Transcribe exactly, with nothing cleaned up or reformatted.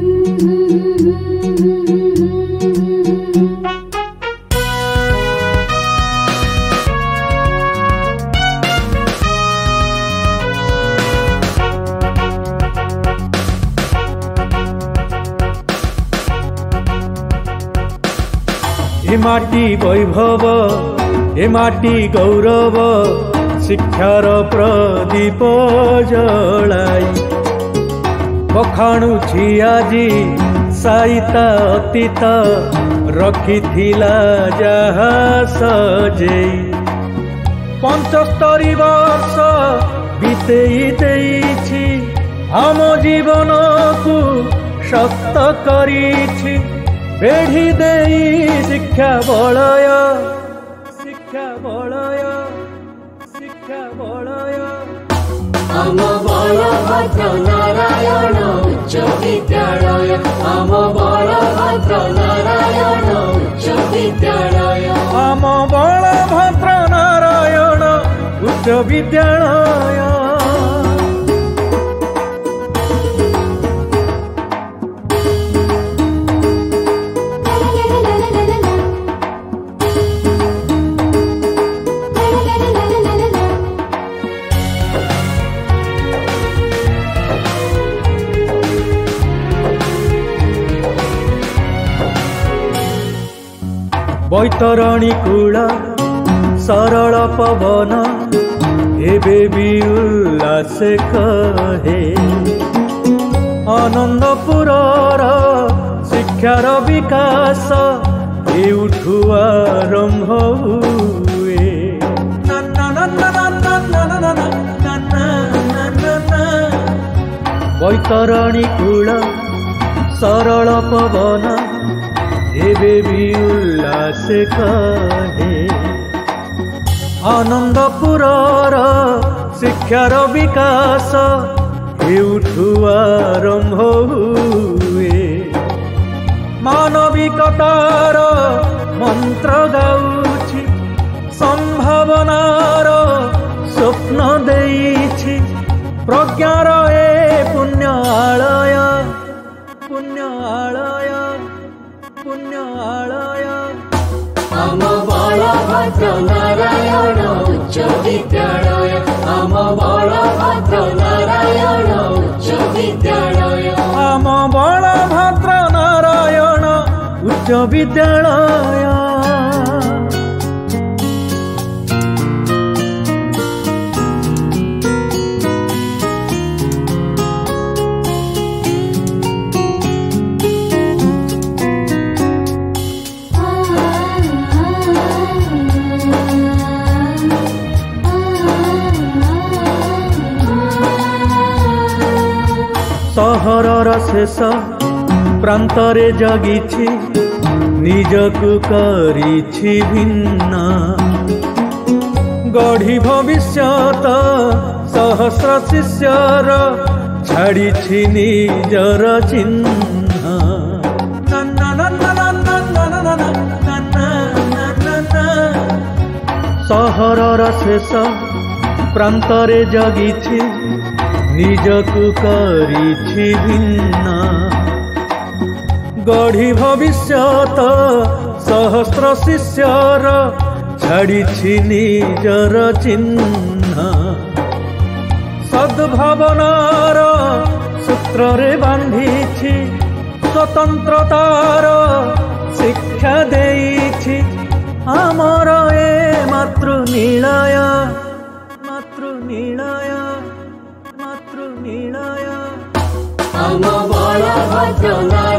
ए माटी वैभव ए माटी गौरव शिक्षार प्रदीप जलाई बखाणुछि आजी साइता अतीत रखिथिला जहा सजेई पंचस्तरी वर्ष बीतेई देइछि हम जीवन को सत करिछि बेढ़ी देई शिक्षा बलय शिक्षा बलय शिक्षा बलय आम बलभद्र नारायण उच्च विद्यालय आम बलभद्र नारायण उच्च विद्यालय आम बलभद्र नारायण उच्च विद्यालय बैतरणी कूल सरल पवन एबे भी उल्लास कहे आनंदपुरर शिक्षार विकास एउठु आरंभ हुए बैतरणी कूल सरल पवन एबे भी उल्लास कहे आनंदपुरर शिक्षार विकास एउठु आरंभ हुए मानविकतार मंत्र गाउछि संभावनार स्वप्न देइछि प्रज्ञार ए पुण्य आलय पुण्य आलय पुण्य आलय आम बलभद्र नारायण उच्च विद्यालय आम बलभद्र नारायण उच्च विद्यालय आम बलभद्र नारायण उच्च विद्यालय सहरर शेष प्रांतरे जगिछि निजकु करिछि भिन्न गढ़ी भविष्यत सहस्र शिष्यर छाड़िछि निजर चिन्ह सहरर शेष प्रांतरे जगिछि निजकु करिछि भिन्न गढ़ी भविष्यत सहस्र शिष्यर छाड़िछि निजर चिन्ह सद्भावनार सूत्रे बांधिछि स्वतंत्रतार शिक्षा देइछि आमर ए मातृनिलय मातृनिलय मातृनिलय आम बलभद्र